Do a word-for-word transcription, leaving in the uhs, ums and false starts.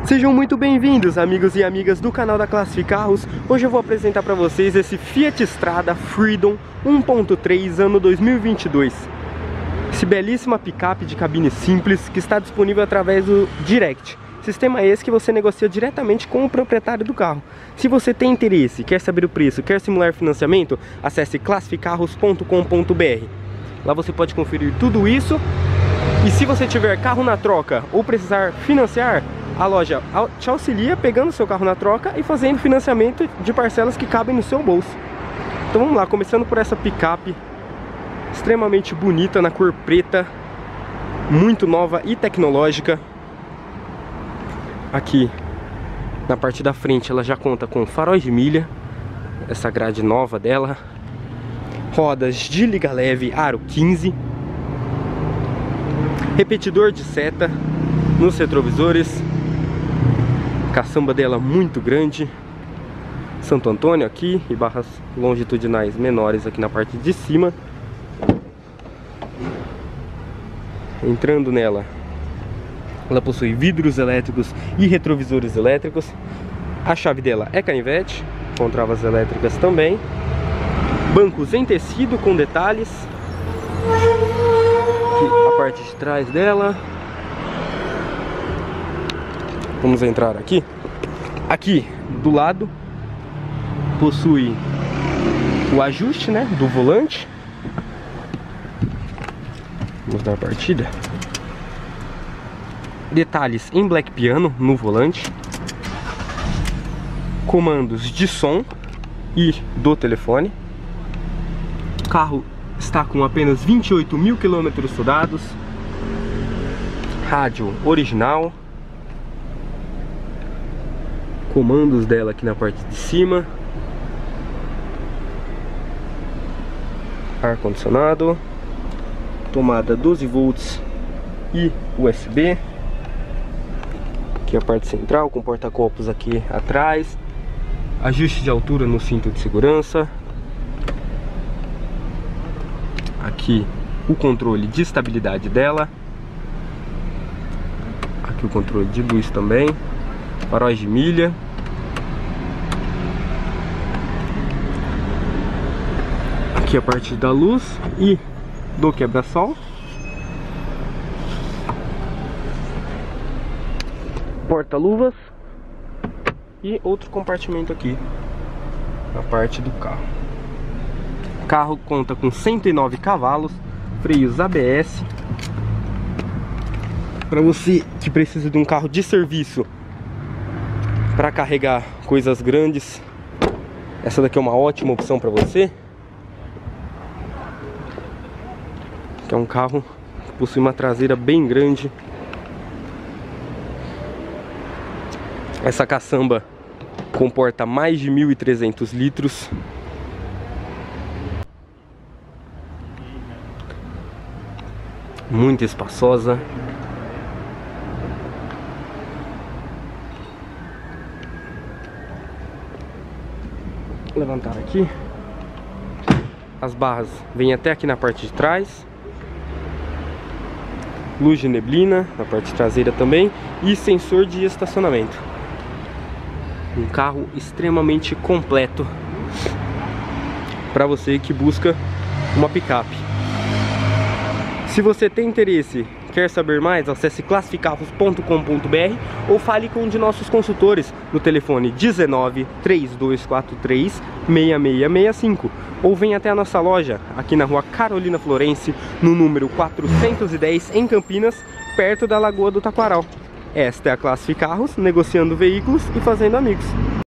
Sejam muito bem-vindos, amigos e amigas do canal da Classific Carros. Hoje eu vou apresentar para vocês esse Fiat Strada Freedom um ponto três ano dois mil e vinte e dois. Esse belíssima picape de cabine simples que está disponível através do Direct. Sistema esse que você negocia diretamente com o proprietário do carro. Se você tem interesse, quer saber o preço, quer simular financiamento, acesse classific carros ponto com ponto br. Lá você pode conferir tudo isso. E se você tiver carro na troca ou precisar financiar, a loja te auxilia pegando seu carro na troca e fazendo financiamento de parcelas que cabem no seu bolso. Então vamos lá, começando por essa picape extremamente bonita na cor preta, muito nova e tecnológica. Aqui na parte da frente ela já conta com faróis de milha, essa grade nova dela, rodas de liga leve aro quinze, repetidor de seta nos retrovisores, caçamba dela muito grande, Santo Antônio aqui e barras longitudinais menores aqui na parte de cima. Entrando nela, ela possui vidros elétricos e retrovisores elétricos. A chave dela é canivete, com travas elétricas também. Bancos em tecido com detalhes. Aqui a parte de trás dela. Vamos entrar aqui. Aqui do lado possui o ajuste, né, do volante. Vamos dar partida. Detalhes em black piano no volante. Comandos de som e do telefone. O carro está com apenas vinte e oito mil quilômetros rodados. Rádio original. Comandos dela aqui na parte de cima. Ar condicionado. Tomada doze volts e U S B. Aqui a parte central com porta-copos aqui atrás. Ajuste de altura no cinto de segurança. Aqui o controle de estabilidade dela. Aqui o controle de luz também. Faróis de milha. Aqui a parte da luz e do quebra-sol. Porta-luvas. E outro compartimento aqui na parte do carro. O carro conta com cento e nove cavalos, freios A B S. Para você que precisa de um carro de serviço para carregar coisas grandes, essa daqui é uma ótima opção para você. Que é um carro que possui uma traseira bem grande. Essa caçamba comporta mais de mil e trezentos litros. Muito espaçosa. Vou levantar aqui. As barras vêm até aqui na parte de trás. Luz de neblina na parte traseira também. E sensor de estacionamento. Um carro extremamente completo para você que busca uma picape. Se você tem interesse, quer saber mais, acesse classific carros ponto com ponto br ou fale com um de nossos consultores no telefone dezenove, três dois quatro três, seis seis seis cinco ou venha até a nossa loja aqui na rua Carolina Florense, no número quatrocentos e dez em Campinas, perto da Lagoa do Taquaral. Esta é a Classific Carros, negociando veículos e fazendo amigos.